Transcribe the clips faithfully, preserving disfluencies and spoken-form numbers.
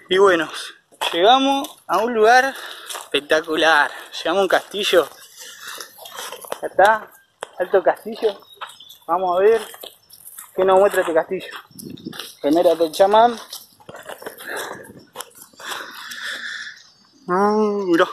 Y bueno, llegamos a un lugar espectacular. Llegamos a un castillo. Acá está, alto castillo. Vamos a ver qué nos muestra este castillo. Genérate el chamán. Mm, mirá.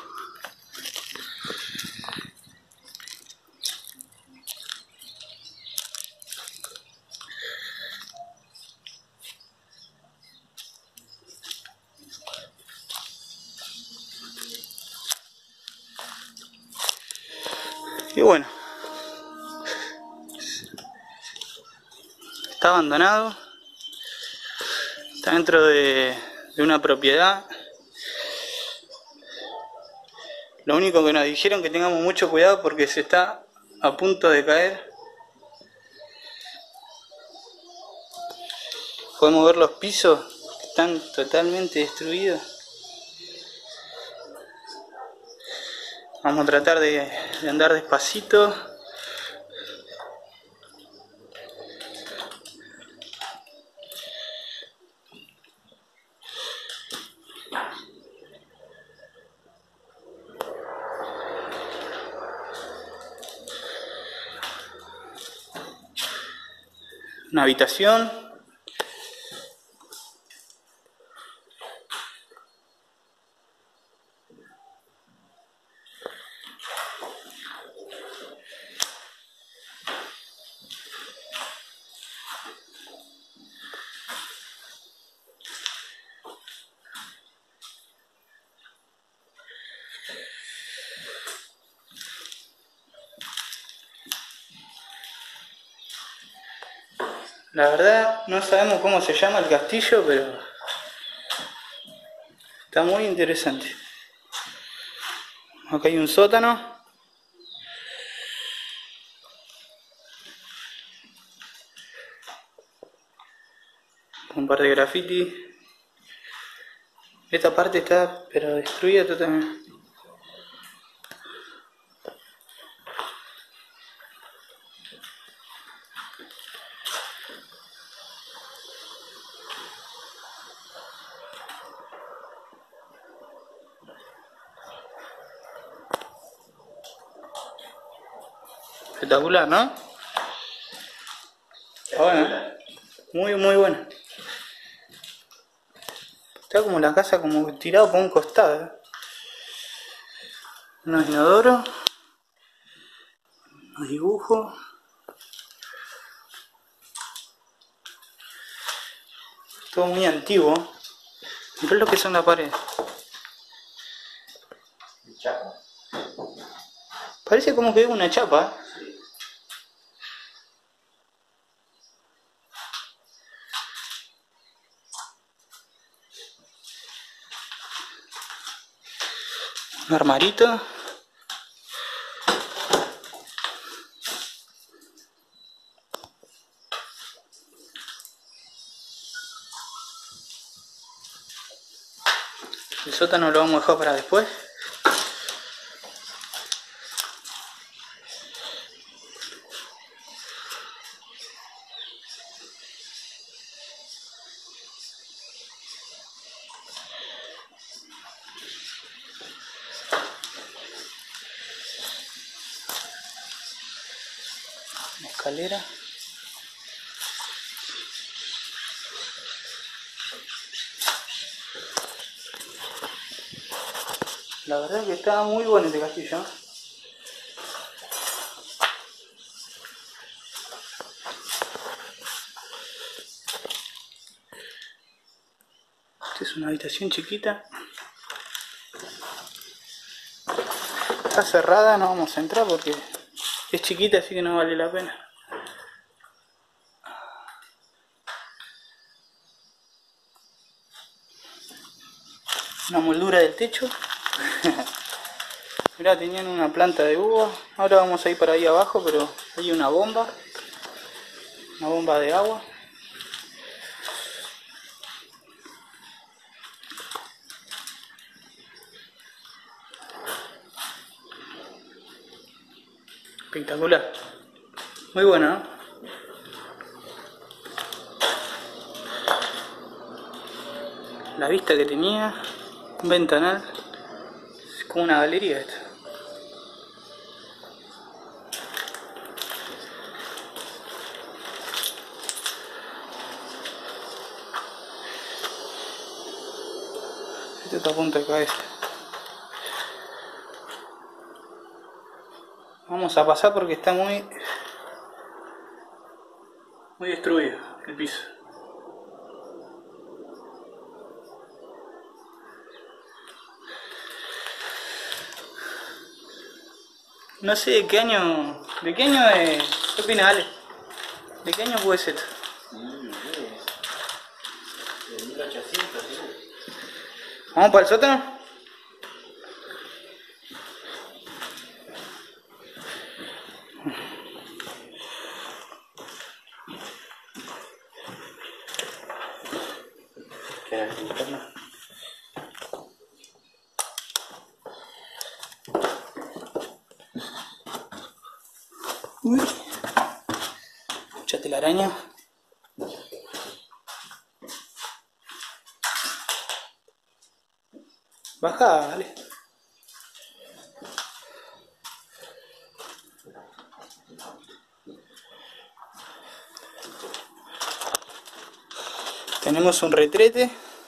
Y bueno, está abandonado, está dentro de, de una propiedad. Lo único que nos dijeron que tengamos mucho cuidado porque se está a punto de caer. Podemos ver los pisos que están totalmente destruidos. Vamos a tratar de, de andar despacito. Una habitación. La verdad no sabemos cómo se llama el castillo, pero está muy interesante. Acá hay un sótano. Un par de graffiti. Esta parte está pero destruida totalmente. Espectacular, ¿no? Está bueno, muy muy bueno. Está como la casa como tirado por un costado, ¿eh? Unos inodoros, unos dibujos. Todo muy antiguo. Mirá lo que son las paredes. Parece como que es una chapa. Un armarito. El sótano lo vamos a dejar para después. Una escalera. La verdad que está muy bueno este castillo. Esta es una habitación chiquita. Está cerrada, no vamos a entrar porque es chiquita, así que no vale la pena. Una moldura del techo. Mirá, tenían una planta de uva. Ahora vamos a ir para ahí abajo, pero hay una bomba. Una bomba de agua. Espectacular. Muy bueno, ¿no? la vista que tenía, un ventanal, es como una galería esto. Esto está a punto de caer. Vamos a pasar porque está muy muy destruido el piso. No sé de qué año, de qué año es, ¿qué opinas, Ale? ¿De qué año puede ser esto? De mil ochocientos, ¿sí? ¿Vamos para el sótano? ¿Qué era el linterna? Uy, mucha telaraña. Baja, dale. Tenemos un retrete.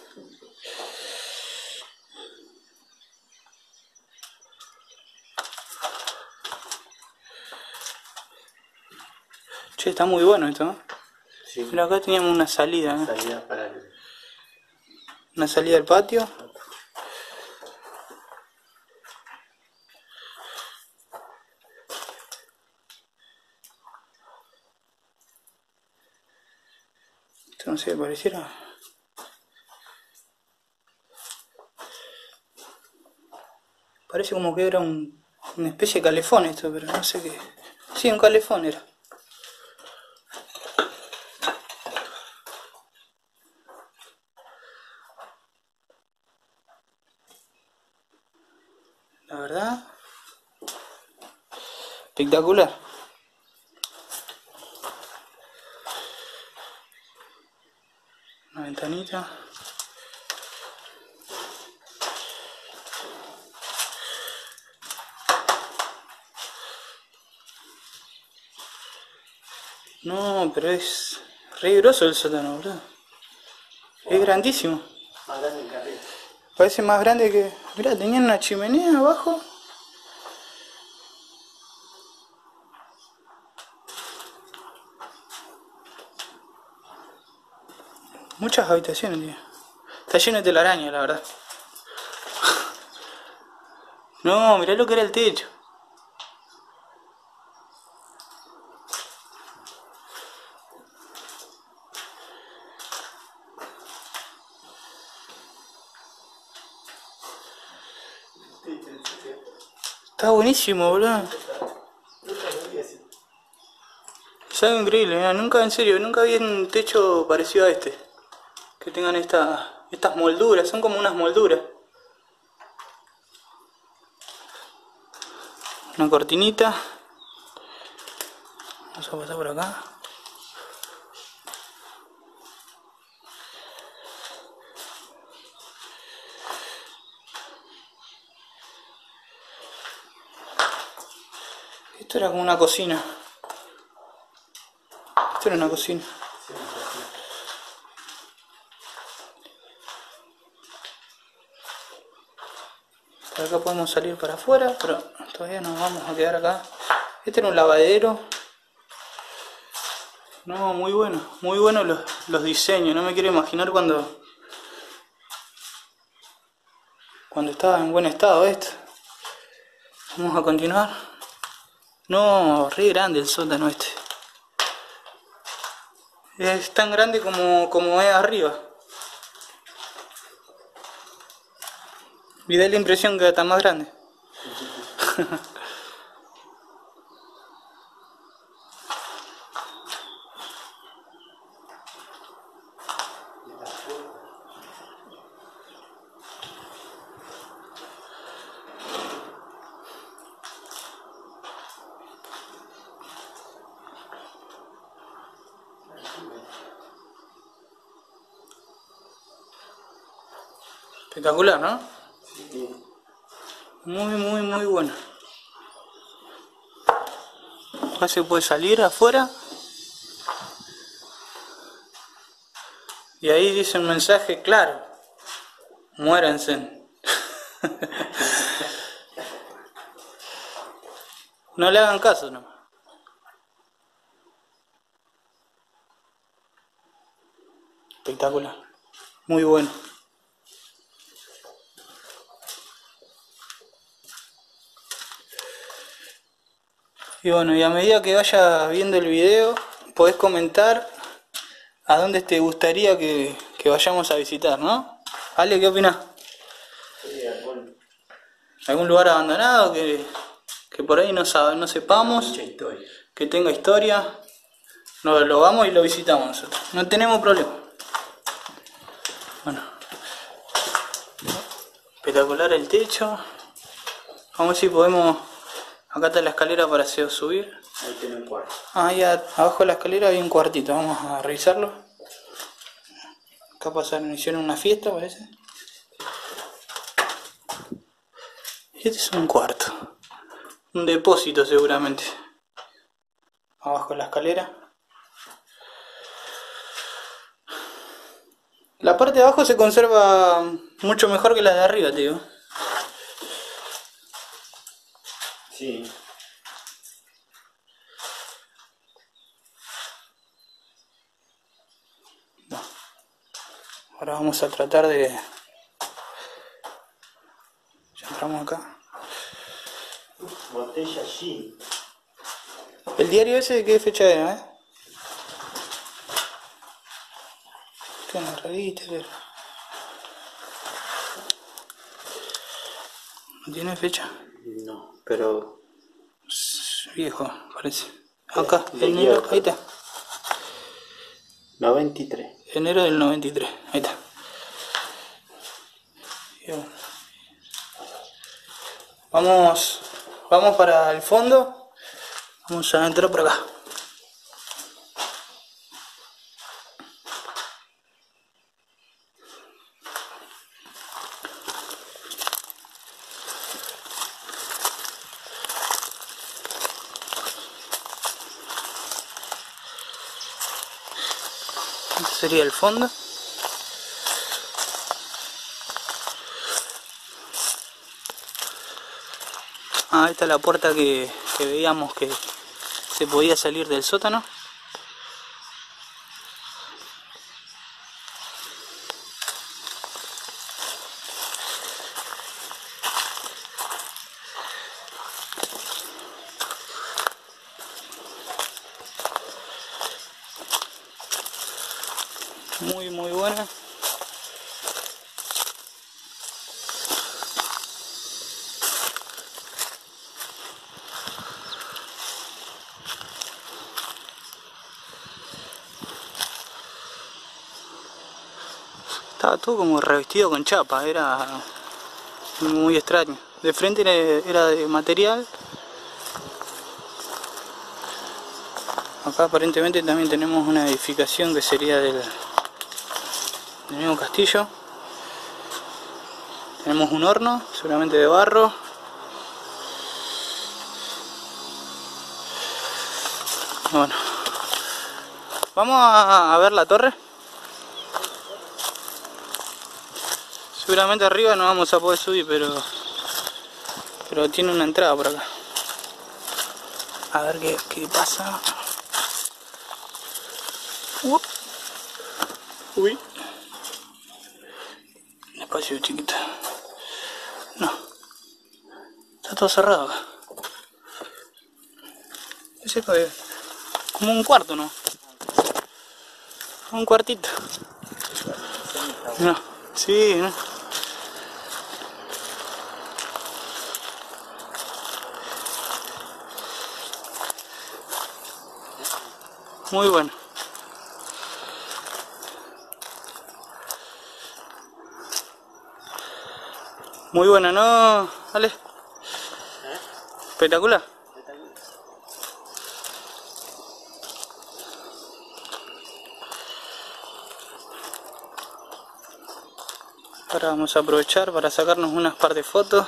Che, está muy bueno esto, ¿no? Sí. Pero acá teníamos una salida, ¿no? Salida para el... Una salida al patio. Esto no sé, pareciera. Parece como que era un, una especie de calefón esto, pero no sé qué. Sí, un calefón era. La verdad, espectacular. Una ventanita. No, pero es re grosso el sótano, boludo. Es grandísimo. Más grande que arriba. Parece más grande que... Mirá, tenían una chimenea abajo. Muchas habitaciones, tío. Está lleno de telaraña, la verdad. No, mirá lo que era el techo. Está buenísimo, boludo. Es algo increíble, ¿eh? Nunca, en serio, nunca vi un techo parecido a este. Que tengan esta, estas molduras, son como unas molduras. Una cortinita. Vamos a pasar por acá. Esto era como una cocina. Esto era una cocina. Por acá podemos salir para afuera, pero todavía nos vamos a quedar acá. Este era un lavadero. No, muy bueno, muy bueno los, los diseños. No me quiero imaginar cuando cuando estaba en buen estado esto. Vamos a continuar. No, re grande el sótano este. Es tan grande como, como es arriba. Y da la impresión que está más grande. Espectacular, ¿no? Sí. Muy, muy, muy bueno. Acá se puede salir afuera. Y ahí dice un mensaje claro. Muéranse. No le hagan caso, no. Espectacular. Muy bueno. Y bueno, y a medida que vayas viendo el video, podés comentar a dónde te gustaría que, que vayamos a visitar, ¿no? Ale, ¿qué opinás? Sí, bueno. ¿Algún lugar abandonado que, que por ahí no, sabe, no sepamos? Mucha historia. Que tenga historia. No, lo vamos y lo visitamos nosotros. No tenemos problema. Bueno. Espectacular el techo. Vamos a ver si podemos... Acá está la escalera para subir. Ahí tiene un cuarto. Ah, ahí abajo de la escalera hay un cuartito. Vamos a revisarlo. Acá pasaron, hicieron una fiesta, parece. Y este es un cuarto. Un depósito seguramente. Abajo de la escalera. La parte de abajo se conserva mucho mejor que la de arriba, tío. Sí. Ahora vamos a tratar de... Ya entramos acá. Botella allí. ¿El diario ese de qué fecha era, eh? ¿Qué una revista? ¿Qué? ¿No tiene fecha? No, pero... Es viejo, parece. Acá, De enero, guión. ahí está. noventa y tres. Enero del noventa y tres, ahí está. Bien. Vamos, vamos para el fondo. Vamos a entrar por acá. Este sería el fondo. Ah, ahí está la puerta que, que veíamos que se podía salir del sótano. Muy, muy buena. Estaba todo como revestido con chapa, era muy extraño. De frente era, era de material. Acá aparentemente también tenemos una edificación que sería del, del mismo castillo. Tenemos un horno, seguramente de barro. Bueno, vamos a, a ver la torre. Seguramente arriba no vamos a poder subir, pero pero tiene una entrada por acá. A ver qué, qué pasa. Uh. Uy. Espacio chiquito. No. Está todo cerrado acá. Ese es como un cuarto, ¿no? Un cuartito. No. Sí, ¿no? Muy bueno. Muy buena, ¿no, Ale? ¿Eh? Espectacular. Ahora vamos a aprovechar para sacarnos unas par de fotos.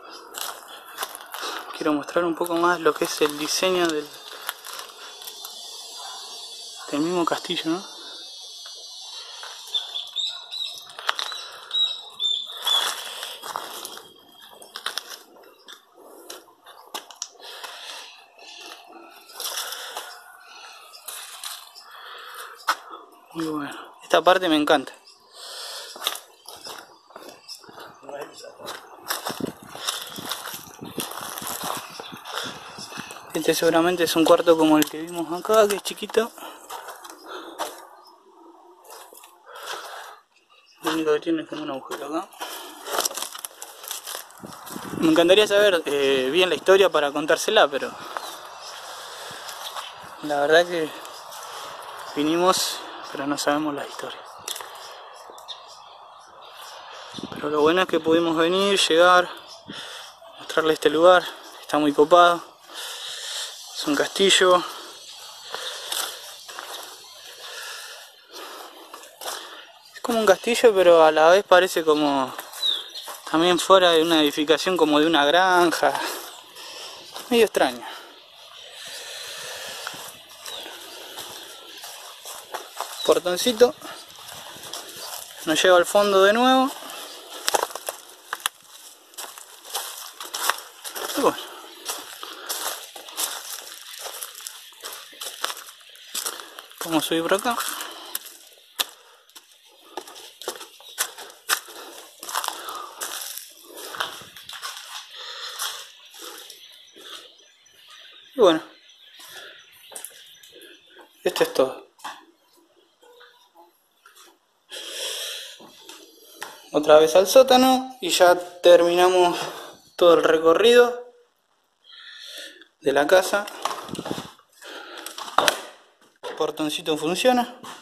Quiero mostrar un poco más lo que es el diseño del, del mismo castillo, ¿no? Muy bueno. Esta parte me encanta. Este seguramente es un cuarto como el que vimos acá, que es chiquito. Lo único que tiene es como un agujero acá. Me encantaría saber eh, bien la historia para contársela, pero la verdad que vinimos, pero no sabemos la historia. Pero lo bueno es que pudimos venir, llegar, mostrarle este lugar. Está muy copado. Es un castillo. Es como un castillo, pero a la vez parece como también fuera de una edificación, como de una granja. Medio extraño. Portoncito. Nos lleva al fondo de nuevo. Y bueno. Vamos a subir por acá. Y bueno. Esto es todo. Otra vez al sótano y ya terminamos todo el recorrido de la casa. El portoncito funciona.